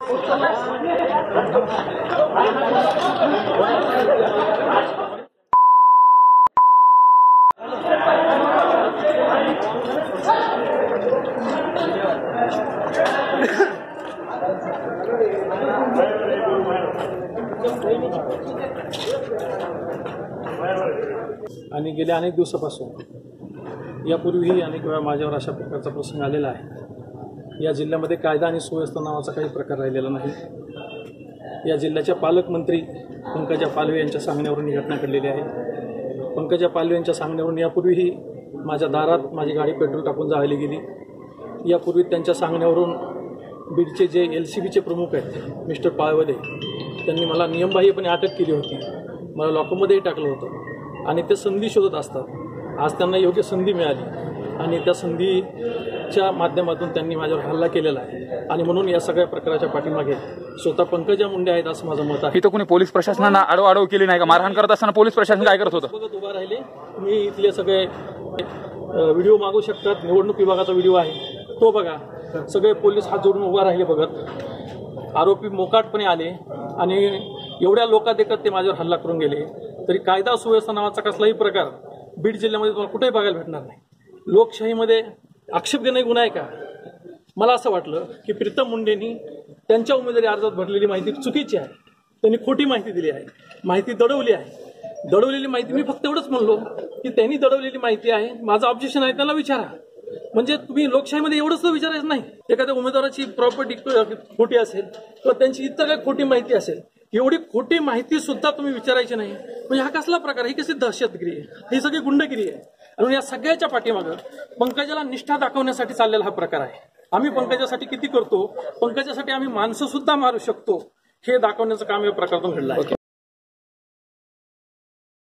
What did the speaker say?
आणि गेल्या अनेक दिवसापासून यापूर्वीही अनेक वेळा माझ्यावर अशा प्रकारचा प्रसंग आलेला आहे। या जिल्ह्यामध्ये कायदा आणि सुव्यवस्था नावाचा काही प्रकार राहिलेला नाही। या जिल्ह्याच्या पालकमंत्री पंकजा पालवे यांच्या सांगण्यावरून ही घटना घडलेली आहे। पंकजा पालवे यांच्या सांगण्यावरून यापूर्वीही माझ्या दारात माझी गाडी पेट्रोल टाकून जाळली गेली। यापूर्वी त्यांच्या सांगण्यावरून बीडचे जे LCBचे प्रमुख आहेत मिस्टर पाळवदे त्यांनी मला नियमबाह्यपणे अटक केली होती, मला लॉकअपमध्येही टाकलं होतं आणि ते संधी शोधत असतात। आज त्यांना योग्य संधी मिळाली आणि त्या संधीच्या माध्यमातून त्यांनी माझ्यावर हल्ला केलेला आहे आणि म्हणून या सगळ्या प्रकाराच्या पाठीमागे स्वतः पंकजा मुंडे आहेत असं माझं मत आहे। इथं कोणी पोलीस प्रशासनानं आडव केली नाही का? मारहाण करत असताना पोलीस प्रशासन काय करत होतं? बघत उभा राहिले। मी इथले सगळे व्हिडिओ मागू शकतात, निवडणूक विभागाचा व्हिडिओ आहे तो बघा। सगळे पोलीस हात जोडून उभा राहिले बघत। आरोपी मोकाटपणे आले आणि एवढ्या लोकांदेखत ते माझ्यावर हल्ला करून गेले। तरी कायदा सुव्यवस्था नावाचा कसलाही प्रकार बीड जिल्ह्यामध्ये तुम्हाला कुठेही बघायला भेटणार नाही। लोकशाहीमध्ये आक्षेप घेणं गुन्हा आहे का? मला असं वाटलं की प्रीतम मुंडेंनी त्यांच्या उमेदवारी अर्जात भरलेली माहिती चुकीची आहे, त्यांनी खोटी माहिती दिली आहे, माहिती दडवली आहे। दडवलेली माहिती मी फक्त एवढंच म्हणलो की त्यांनी दडवलेली माहिती आहे, माझं ऑब्जेक्शन आहे, त्याला विचारा। म्हणजे तुम्ही लोकशाहीमध्ये एवढंच विचारायचं नाही, एखाद्या उमेदवाराची प्रॉपर्टी खोटी असेल किंवा त्यांची इतर काही खोटी माहिती असेल, एवढी खोटी माहिती सुद्धा तुम्ही विचारायची नाही। म्हणजे हा कसला प्रकार? ही कशी दहशतगिरी आहे? ही सगळी गुंडगिरी आहे। आणि या सगळ्याच्या पाठीमागं पंकजाला निष्ठा दाखवण्यासाठी चाललेला हा प्रकार आहे। आम्ही पंकजासाठी किती करतो, पंकजासाठी आम्ही माणसं सुद्धा मारू शकतो हे दाखवण्याचं काम या प्रकारातून घडलं आहे।